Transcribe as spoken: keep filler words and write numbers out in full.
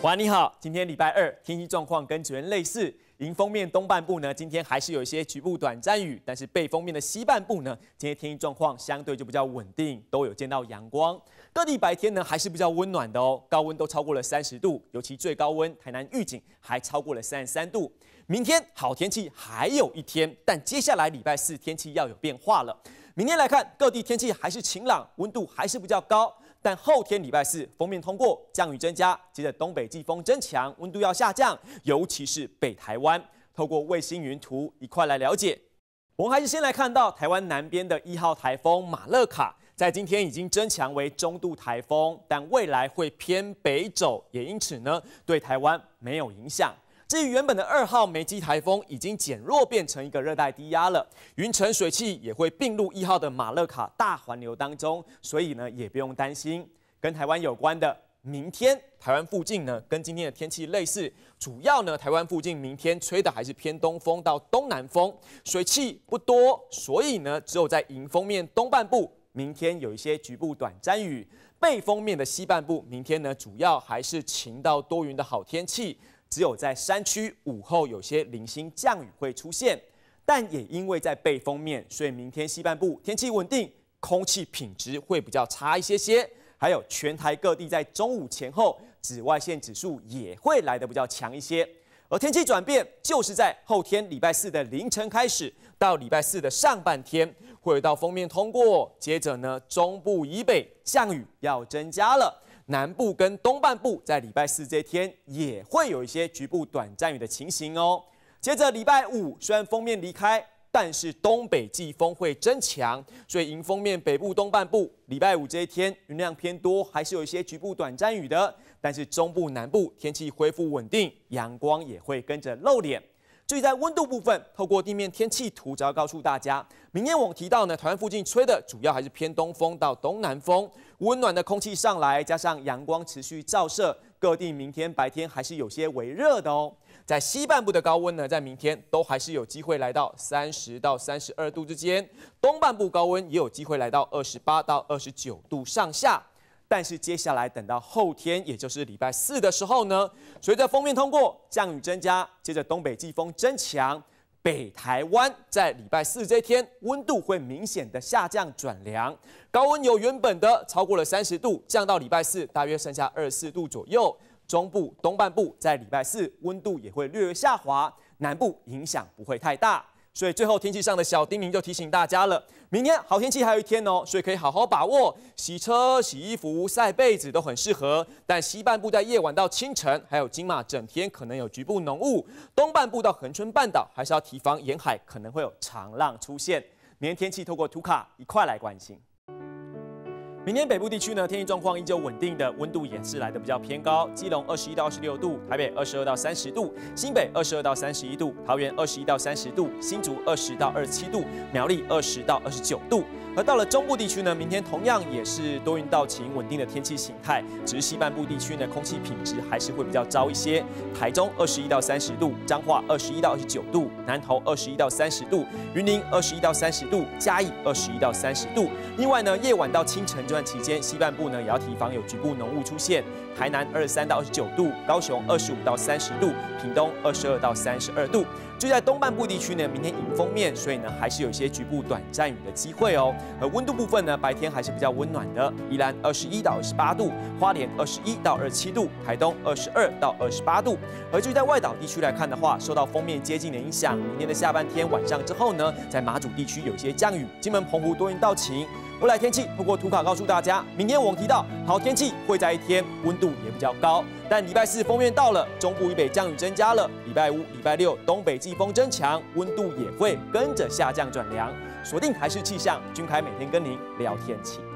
哇，你好！今天礼拜二，天气状况跟昨天类似。迎风面东半部呢，今天还是有一些局部短暂雨，但是背风面的西半部呢，今天天气状况相对就比较稳定，都有见到阳光。各地白天呢还是比较温暖的哦，高温都超过了三十度，尤其最高温台南预警还超过了三十三度。明天好天气还有一天，但接下来礼拜四天气要有变化了。明天来看，各地天气还是晴朗，温度还是比较高。但后天礼拜四锋面通过，降雨增加，接着东北季风增强，温度要下降，尤其是北台湾。透过卫星云图一块来了解。我们还是先来看到台湾南边的一号台风马勒卡，在今天已经增强为中度台风，但未来会偏北走，也因此呢对台湾没有影响。至于原本的二号梅基台风已经减弱，变成一个热带低压了，云层水汽也会并入一号的马勒卡大环流当中，所以呢也不用担心。跟台湾有关的，明天台湾附近呢跟今天的天气类似，主要呢台湾附近明天吹的还是偏东风到东南风，水汽不多，所以呢只有在迎风面东半部明天有一些局部短暂雨，背风面的西半部明天呢主要还是晴到多云的好天气。只有在山区午后有些零星降雨会出现，但也因为在背风面，所以明天西半部天气稳定，空气品质会比较差一些些。还有全台各地在中午前后，紫外线指数也会来得比较强一些。而天气转变就是在后天礼拜四的凌晨开始，到礼拜四的上半天会有道锋面通过，接着呢中部以北降雨要增加了。南部跟东半部在礼拜四这天也会有一些局部短暂雨的情形哦。接着礼拜五虽然锋面离开，但是东北季风会增强，所以迎风面北部东半部礼拜五这一天云量偏多，还是有一些局部短暂雨的。但是中部南部天气恢复稳定，阳光也会跟着露脸。至于在温度部分，透过地面天气图，只要告诉大家，明天我们提到呢，台湾附近吹的主要还是偏东风到东南风，温暖的空气上来，加上阳光持续照射，各地明天白天还是有些微热的哦。在西半部的高温呢，在明天都还是有机会来到三十到三十二度之间，东半部高温也有机会来到二十八到二十九度上下。但是接下来等到后天，也就是礼拜四的时候呢，随着锋面通过，降雨增加，接着东北季风增强，北台湾在礼拜四这天温度会明显的下降转凉，高温由原本的超过了三十度，降到礼拜四大约剩下二十四度左右。中部、东半部在礼拜四温度也会略略下滑，南部影响不会太大。所以最后天气上的小叮咛就提醒大家了，明天好天气还有一天哦，所以可以好好把握，洗车、洗衣服、晒被子都很适合。但西半部在夜晚到清晨，还有金马整天可能有局部浓雾，东半部到恒春半岛还是要提防沿海可能会有长浪出现。明天天气透过图卡一块来关心。明天北部地区呢，天气状况依旧稳定的，温度也是来的比较偏高。基隆二十一到二十六度，台北二十二到三十度，新北二十二到三十一度，桃园二十一到三十度，新竹二十到二十七度，苗栗二十到二十九度。而到了中部地区呢，明天同样也是多云到晴稳定的天气形态，只是西半部地区呢，空气品质还是会比较糟一些。台中二十一到三十度，彰化二十一到二十九度，南投二十一到三十度，云林二十一到三十度，嘉义二十一到三十度。另外呢，夜晚到清晨这段期间，西半部呢也要提防有局部浓雾出现。台南二十三到二十九度，高雄二十五到三十度，屏东二十二到三十二度。就在东半部地区呢，明天迎风面，所以呢还是有一些局部短暂雨的机会哦。而温度部分呢，白天还是比较温暖的，宜兰二十一到二十八度，花莲二十一到二十七度，台东二十二到二十八度。而就在外岛地区来看的话，受到锋面接近的影响，明天的下半天晚上之后呢，在马祖地区有一些降雨，金门、澎湖多云到晴。未来天气透过图卡告诉大家，明天我们提到好天气会在一天，温度也比较高。但礼拜四锋面到了，中部以北降雨增加了。礼拜五、礼拜六东北季风增强，温度也会跟着下降转凉。锁定台视气象，君凯每天跟您聊天气。